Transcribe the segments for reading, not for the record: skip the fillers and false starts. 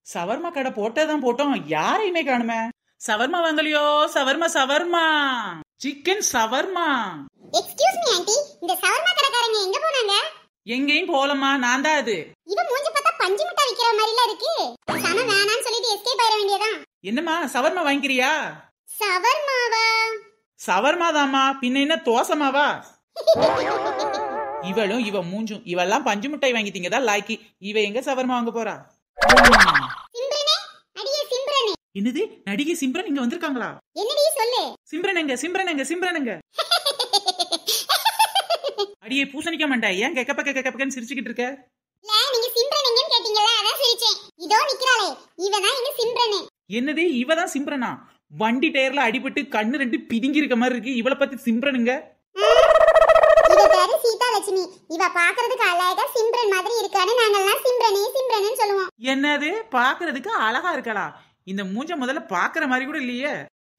Shawarma கடை போட்டதான் போட்டோம், யாரையுமே காணுமே. சவர்மா வாங்கலையோ? சவர்மா சவர்மா சிக்கன் சவர்மா. எக்ஸ்கியூஸ் மீ ஆண்டி, இந்த சவர்மா கடைக்காரங்க எங்க போனாங்க? எங்கேயும் போலமா, நான் தான் அது. இவ மூஞ்சி பார்த்தா பஞ்சு மிட்டாய் விக்கிற மாதிரில இருக்கு. சம வேணான்னு சொல்லிட்டு எஸ்கேப் ஆயிர வேண்டியதான். என்னம்மா சவர்மா வாங்கிக்கிறியா? சவர்மாவா? சவர்மா தாமா, பின்ன என்ன தோசமாவா? இவளும் இவ மூஞ்சும், இவெல்லாம் பஞ்சு மிட்டாய் வாங்கி திங்கதான் லாய்க்கு. இவ எங்க சவர்மா வாங்க போறா? சிம்ரனே, அடியே சிம்ரனே. என்னது, நடிகை சிம்ரன் இங்க வந்திருக்காங்களா? என்னடி சொல்லு. சிம்ரன் எங்க, சிம்ரன் எங்க, சிம்ரன் எங்க? அடியே பூசணிக்க மாட்டா, ஏன் கெக்கப்பன்னு சிரிச்சுக்கிட்டு இருக்க? இல்ல, நீங்க சிம்ரன் எங்கன்னு கேட்டீங்கல்ல, அதான் சிரிச்சேன். இதோ நிக்கறாளே, இவதான் எங்க சிம்ரனே. என்னது, இவதான் சிம்ரனா? வண்டி டயர்ல அடிபட்டு கண்ணு ரெண்டு பிதுங்கி இருக்க மாதிரி இருக்கு. இவளை பத்தி சிம்ரனுங்க? இவ பேரு சீதா லட்சுமி. இவ பாக்குறதுக்கு அழகா சிம்ரன் மாதிரி இருக்கான்னு நாங்கெல்லாம் சிம்ரனே சிம்ரனே சொல்லுவோம். என்னது, பாக்குறதுக்கு அழகா இருக்கலா? இந்த மூஞ்ச முதல்ல பாக்குற மாதிரி கூட இல்லையே.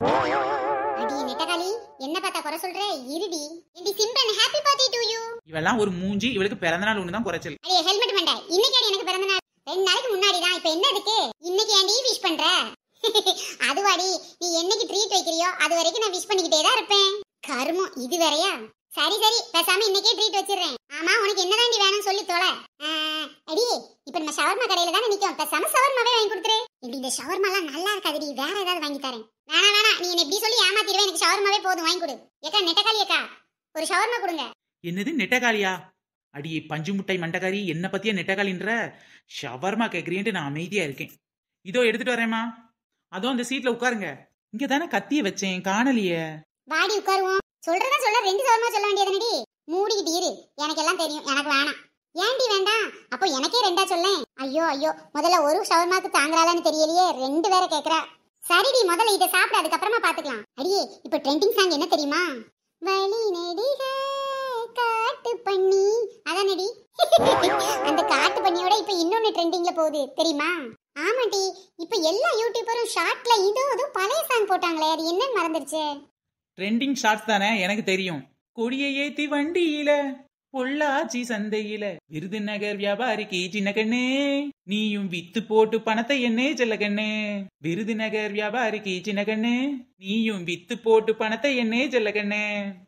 அடி நெட்டகாளி, என்ன பார்த்தா குறை சொல்ற? இருடி. ஏண்டி Simran, happy birthday to you. இவெல்லாம் ஒரு மூஞ்சி, இவளுக்கு பிறந்த நாள் ஒண்ணுதான் குறைச்சல். அடே ஹெல்மெட் மண்டை, இன்னைக்கு அடி எனக்கு பிறந்த நாள். 2 நாளைக்கு முன்னாடி தான். இப்ப என்ன இருக்கு? இன்னைக்கு ஏண்டி விஷ் பண்ற? அதுவாடி, நீ என்னைக்கு ட்ரீட் வைக்கிறியோ அது வரைக்கும் நான் விஷ் பண்ணிக்கிட்டே தான் இருப்பேன். கருமம், இது வேறயா? சரி சரி, பேசாம இன்னைக்கே ட்ரீட் வச்சிடுறேன். ஆமா, உனக்கு என்னதாண்டி வேணும் சொல்லி தொலை. அடி, இப்ப நம்ம ஷவர்மா கடையில தானே நிக்கும். பேசாம ஷவர்மாவே வாங்கி கொடுத்துரு. இப்படி இந்த ஷவர்மாலாம் நல்லா இருக்காதுடி, வேற ஏதாவது வாங்கி தரேன். வேணா, நீ என்ன இப்படி சொல்லி ஏமாத்திடுவேன். எனக்கு ஷவர்மாவே போதும், வாங்கி கொடு. ஏக்கா நெட்டக்காளி அக்கா, ஒரு ஷவர்மா கொடுங்க. என்னது நெட்டக்காளியா? அடியே பஞ்சு முட்டாய் மண்டக்காரி, என்ன பத்தியா நெட்டக்காளின்ற? ஷவர்மா கேக்குறீன்ட்டு நான் அமைதியா இருக்கேன். இதோ எடுத்துட்டு வரேம்மா. அதோ அந்த சீட்ல உட்காருங்க. இங்க தானே கத்திய வச்சேன், காணலியே. வாடி உட்காருவோம். சொல்றதா சொல்ல 2 ஷவர்மா சொல்ல வேண்டியதுனடி. மூடிக்கிட்டு இரு, எனக்கு எல்லாம் தெரியும், எனக்கு வேணாம். ஏன்டி வேண்டாம்? அப்போ எனக்கே 2 சொல்லேன். ஐயோ, முதல்ல ஒரு ஷவர்மாக்கு தாங்கறாளான்னு தெரியலையே, 2 வேற கேக்குறா. சரிடி, முதல்ல இத சாப்பிடு, அதுக்கப்புறமா பாத்துக்கலாம். அடியே, இப்ப ட்ரெண்டிங் சாங் என்ன தெரியுமா? வழி நடிக காட்டு பண்ணி, அதானடி. அந்த காட்டு பண்ணியோட இப்ப இன்னொன்னு ட்ரெண்டிங்ல போகுது தெரியுமா? ஆமாடி, இப்ப எல்லா யூடியூபரும் ஷார்ட்ல இதோ பழைய சாங் போட்டாங்களே, அது என்னன்னு மறந்துருச்சு. ட்ரெண்டிங் ஷார்ட்ஸ் தானே, எனக்கு தெரியும். கொடியை ஏத்தி வண்டியில, பொள்ளாச்சி சந்தையில, விருதுநகர் வியாபாரிக்கு சின்ன கண்ணே, நீயும் வித்து போட்டு பணத்தை என்னே செல்ல கண்ணே. விருதுநகர் வியாபாரிக்கு சின்ன கண்ணே, நீயும் வித்து போட்டு பணத்தை என்னே செல்ல கண்ணே.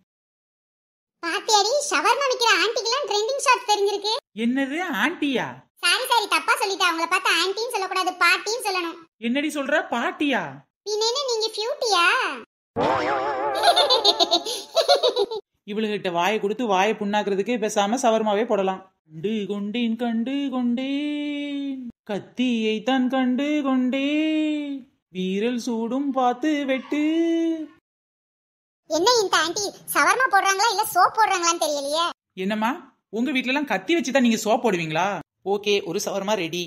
பாத்தியாடி, ஷவர்மா விக்கிற ஆண்டிக்கெல்லாம் ட்ரெண்டிங் ஷார்ட்ஸ் தெரிஞ்சிருக்கு. என்னது ஆண்டியா? சாரி, தப்பா சொல்லிட்டேன். அவங்கள பார்த்தா ஆண்டின்னு சொல்லக்கூடாது, பாட்டின்னு சொல்லணும். என்னடி சொல்ற, பாட்டியா? பின்னே நீங்க பியூட்டியா? இவளுகிட்ட வாயை கொடுத்து வாயை புண்ணாக்குறதுக்கு பேசாம சவர்மாவே போடலாம். கண்டு கொண்டேன் கத்தியை தான் கண்டு கொண்டே, வீரல் சூடும் பார்த்து வெட்டு. என்ன இந்த ஆண்டி, சவர்மா போடுறாங்களா இல்ல சோப் போடுறாங்களான்னு தெரியலையே. என்னம்மா, உங்க வீட்ல எல்லாம் கத்தி வச்சுதான் நீங்க சோப் போடுவீங்களா? ஓகே, ஒரு சவர்மா ரெடி.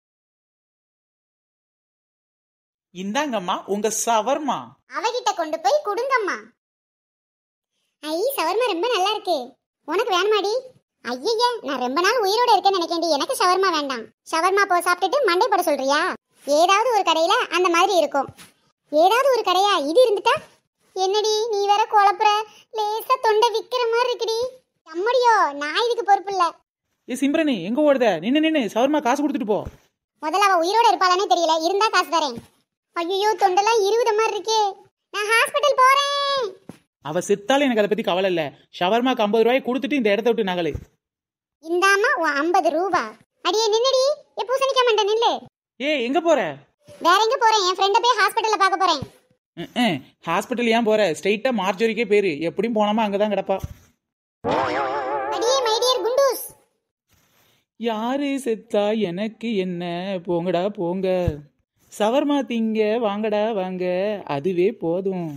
இந்தாங்கம்மா உங்க சவர்மா. அவகிட்ட கொண்டு போய் கொடுங்கம்மா. ஐ, சவர்மா ரொம்ப நல்லா இருக்கு. உனக்கு வேணுமாடி? ஐயா, நான் ரொம்ப நாள் உயிரோட இருக்கேன்னு நினைக்கேன்டி. எனக்கு ஷவர்மா வேண்டாம். ஷவர்மா போ சாப்பிட்டுட்டு மண்டை போட சொல்றியா? ஏதாவது ஒரு கடையில அந்த மாதிரி இருக்கும். ஏதாவது ஒரு கடையா இது இருந்துட்டா? என்னடி நீ வேற குழப்புற? லேசா தொண்டை விக்கிற மாதிரி இருக்குடி. அம்மடியோ, நான் இதுக்கு பொறுப்பு இல்ல. ஏ சிம்ரனி, எங்க ஓடுத? நின்னு சவர்மா காசு கொடுத்துட்டு போ. முதல்ல அவ உயிரோட இருப்பாளானே தெரியல, இருந்தா காசு தரேன். ஐயோ, தொண்டெல்லாம் இருவுத மாதிரி இருக்கே. நான் ஹாஸ்பிட்டல் போறேன். அவ செத்தாலும் எனக்கு அதை பத்தி கவலை இல்ல. ஷவர்மாக்கு 50 ரூபாய் கொடுத்துட்டு இந்த இடத்த விட்டு நகலு. இந்தாமா 50 ரூபா. அடியே நின்னடி, ஏ பூசணிக்க மாட்டே நில்லு. ஏ எங்க போற? வேற எங்க போறேன்? என் ஃப்ரெண்ட போய் ஹாஸ்பிட்டல்ல பார்க்க போறேன். ஹாஸ்பிட்டல் ஏன் போற? ஸ்ட்ரைட்டா மார்ஜரிக்கே பேரு, எப்படியும் போனாமா அங்கதான் கிடப்பா. அடியே மை டியர் குண்டூஸ். யாரு செத்தா எனக்கு என்ன, போங்கடா போங்க. சவர்மா திங்க வாங்கடா வாங்க, அதுவே போதும்.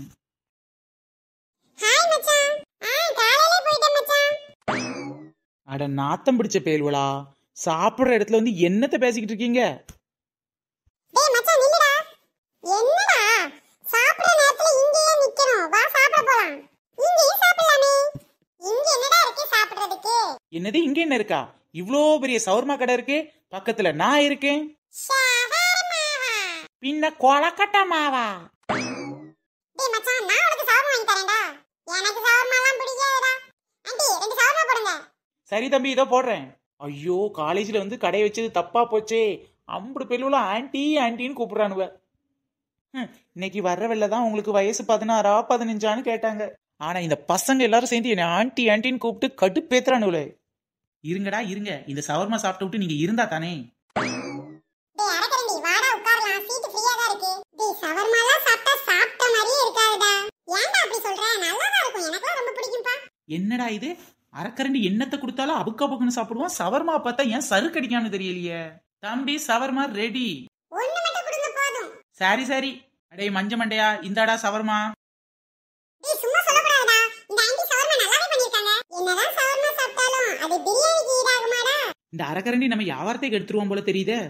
ஹாய் மச்சான். காலையிலே போயிட்டேன் மச்சான். அட நாத்தம் பிடிச்ச பேல்வலா, சாப்பிடுற இடத்துல வந்து என்னத்த பேசிக்கிட்டு இருக்கீங்க? டேய் மச்சான் நில்லுடா. என்னடா சாப்பிடுற நேரத்துல இங்கேயே நிக்கணும்? வா சாப்பிட போலாம். இங்கேயே சாப்பிடலாமே. இங்க என்னடா இருக்கு சாப்பிடுறதுக்கு? என்னது இங்க என்ன இருக்கா? இவ்ளோ பெரிய சவர்மா கடை இருக்கு, பக்கத்துல நான் இருக்கேன். ஷவர்மாவா? பின்ன கொலக்கட்டமாவா? டேய் மச்சான், நான் உனக்கு ஷவர்மா வாங்கி தரேன்டா. எனக்கு ஷவர்மாலாம் பிடிக்காதுடா. ஆண்டி 2 ஷவர்மா போடுங்க. சரி தம்பி, இதோ போடுறேன். ஐயோ, காலேஜ்ல வந்து கடை வச்சது தப்பா போச்சே. அம்புடு பெல்லுல ஆன்டி ஆன்டின்னு கூப்பிடுறானுவ. இன்னைக்கு வர்ற வெளில தான் உங்களுக்கு வயசு 16 15 கேட்டாங்க. ஆனா இந்த பசங்க எல்லாரும் சேர்ந்து என்ன ஆன்டி ஆன்டின்னு கூப்பிட்டு கடுப்பேத்துறானுங்களே. இருங்கடா இருங்க, இந்த சவர்மா சாப்பிட்டு விட்டு நீங்க இருந்தா தானே. டேய் அரக்கரண்டி வாடா உட்காரலாம், சீட் ஃப்ரீயா தான் இருக்கு. டேய் ஷவர்மாலாம் சாப்பிட்டா சாப்பிட்ட மாதிரியே இருக்காதுடா. ஏன்டா அப்படி சொல்ற? நல்லா தான் இருக்கும், எனக்கு ரொம்ப பிடிக்கும்பா. என்னடா இது, அரக்கரண்டி என்னத்தை கொடுத்தாலும் அபுக்க அபுக்குன்னு சாப்பிடுவான். சவர்மா பார்த்தா ஏன் சருக்கு அடிக்கான்னு தெரியலையே. தம்பி சவர்மா ரெடி. ஒண்ணு மட்டும் கொடுங்க போதும். சரி சரி. அடே மஞ்ச மண்டையா, இந்தாடா சவர்மா. டேய் சும்மா சொல்லக்கூடாதுடா, இந்த ஆண்டி ஷவர்மா நல்லாவே பண்ணிருக்காங்க. என்னதான் ஷவர்மா சாப்பிட்டாலும் அது பிரியாணிக்கு ஈடாகுமாடா? இந்த அரக்கரண்டி நம்ம வியாபாரத்தை எடுத்துருவோம் போல தெரியுதே.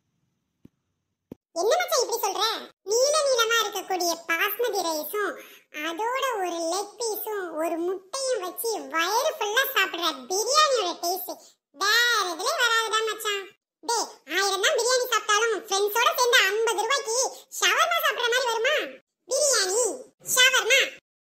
என்ன மச்சான் இப்படி சொல்ற? நீல நீலமா இருக்கக்கூடிய பாஸ்மதி ரைஸும் அதோட ஒரு லெக் பீஸும் ஒரு முட்டையும் வச்சு வயிறு ஃபுல்லா சாப்பிடுற பிரியாணியோட டேஸ்ட் வேற எதுலயும் வராதுடா மச்சான். டேய் 1000 தான் பிரியாணி சாப்பிட்டாலும் ஃப்ரெண்ட்ஸோட சேர்ந்து 50 ரூபாய்க்கு ஷவர்மா சாப்பிடுற மாதிரி வருமா? பிரியாணி ஷவர்மா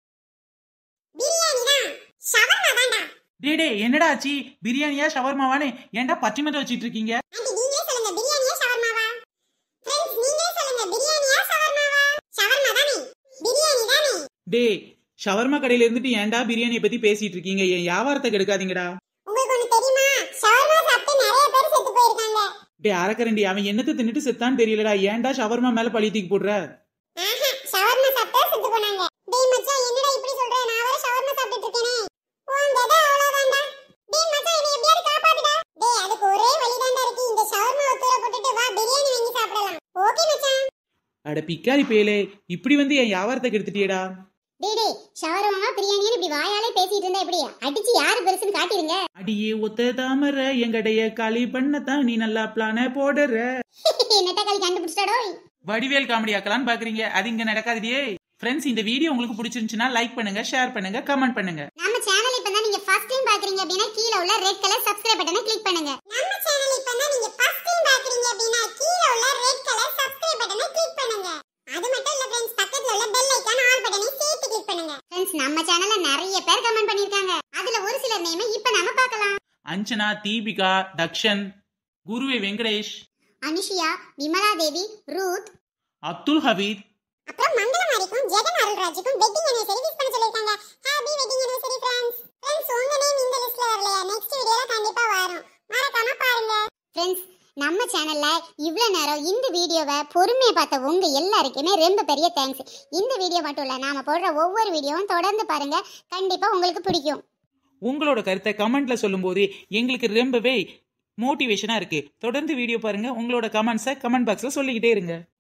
பிரியாணி தான், ஷவர்மா தான்டா. டே என்னடா ஆச்சு, பிரியாணியா ஷவர்மாவானே ஏன்டா பச்சைமத்தை வச்சிட்டு இருக்கீங்க? ஆண்டி நீங்களே சொல்லுங்க, பிரியாணியா ஷவர்மாவா? ஃப்ரெண்ட்ஸ் நீங்களே சொல்லுங்க, பிரியாணியா ஷவர்மாவா? ஷவர்மா தானே, பிரியாணி தானே. டே ஷவர்மா கடையில இருந்துட்டு ஏன்டா பிரியாணியை பத்தி பேசிட்டு இருக்கீங்க? என் வியாபாரத்தை கெடுக்காதீங்கடா. உங்களுக்கு ஒண்ணு தெரியுமா? ஷவர்மா சாப்பிட்டு நிறைய பேர் செத்து போயிருக்காங்க. டே அரக்கரண்டி, அவன் என்னத்தை தின்னுட்டு செத்தான்னு தெரியலடா. ஏன்டா ஷவர்மா மேல பழி தூக்கி போடுற? ஆஹா ஷவர்மா சாப்பிட்டா செத்து போனாங்க. டேய் மச்சான் என்னடா இப்படி சொல்ற? நான் வேற ஷவர்மா சாப்பிட்டுட்டு இருக்கேனே. போங்கடா அவ்வளவுதான்டா. டேய் மச்சான் என்னை எப்படியாவது காப்பாத்துடா. டேய் அதுக்கு ஒரே வழிதான்டா இருக்கு, இந்த ஷவர்மாவை தூர போட்டுட்டு வா பிரியாணி வாங்கி சாப்பிடலாம். ஓகே மச்சான். அட பிக்காரி பேலே, இப்படி வந்து என் வியாபாரத்தை கெடுத்துட்டியடா. டேய் ஷவர்மா பிரியாணின்னு இப்படி வாயாலே பேசிட்டு இருந்தா எப்படி? அடிச்சு யாரு பெருசுன்னு காட்டிடுங்க. அடியே ஒத்த தாமர எங்கடைய காலி பண்ணத்தான் நீ நல்லா பிளான போடுற. நெட்டக்காளி கண்டுபிடிச்சிட்டாடோ. வடிவேல் காமெடி ஆக்கலான்னு பாக்குறீங்க, அது இங்க நடக்காதே. ஃப்ரெண்ட்ஸ் இந்த வீடியோ உங்களுக்கு பிடிச்சிருந்துச்சுன்னா லைக் பண்ணுங்க, ஷேர் பண்ணுங்க, கமெண்ட் பண்ணுங்க. நம்ம சேனல் இப்பதான் நீங்க ஃபர்ஸ்ட் டைம் பாக்குறீங்க அப்படினா கீழ உள்ள ரெட் கலர் சப்ஸ்கிரைப் பட்டனை கிளிக் பண்ணுங்க. நம்ம சேனல் இப்பதான் நீங்க ஃபர்ஸ்ட் டைம் பாக்குறீங்க அப்படினா கீழ உள்ள ரெட் கலர் சப்ஸ்கிரைப் பட்டனை கிளிக் பண்ணுங்க. அது மட்டும் இல்ல फ्रेंड्स, பக்கத்துல உள்ள பெல் ஐகான் ஆல் பட்டனை சேர்த்து கிளிக் பண்ணுங்க. फ्रेंड्स நம்ம சேனல்ல நிறைய பேர் கமெண்ட் பண்ணிருக்காங்க. அதுல ஒரு சிலர் நேமை இப்ப நாம பார்க்கலாம். அஞ்சனா, தீபிகா, தக்ஷன், குருவே வெங்கடேஷ், அனுஷியா, விமலா தேவி, ரூத், அப்துல் ஹபீத், அப்புறம் மங்களமாரிக்கும் ஜெகன் அருள்ராஜுக்கும் வெட்டிங் anniversary விஷ் பண்ண சொல்லிருக்காங்க. Happy wedding anniversary friends. Friends உங்க நேம் இந்த லிஸ்ட்ல வரலையா? நெக்ஸ்ட் வீடியோல கண்டிப்பா வரும், மறக்காம பாருங்க. फ्रेंड्स நம்ம சேனல்ல இவ்ளோ நேரம் இந்த வீடியோவை பொறுமையா பார்த்த உங்க எல்லாருக்குமே ரொம்ப பெரிய தேங்க்ஸ். இந்த வீடியோ மட்டும் இல்ல, நாம போடுற ஒவ்வொரு வீடியோவும் தொடர்ந்து பாருங்க, கண்டிப்பா உங்களுக்கு பிடிக்கும். உங்களோட கருத்தை கமெண்ட்ல சொல்லும்போது எங்களுக்கு ரொம்பவே மோட்டிவேஷனா இருக்கு. தொடர்ந்து வீடியோ பாருங்க, உங்களோட கமெண்ட்ஸை கமெண்ட் பாக்ஸ்ல சொல்லிக்கிட்டே இருங்க.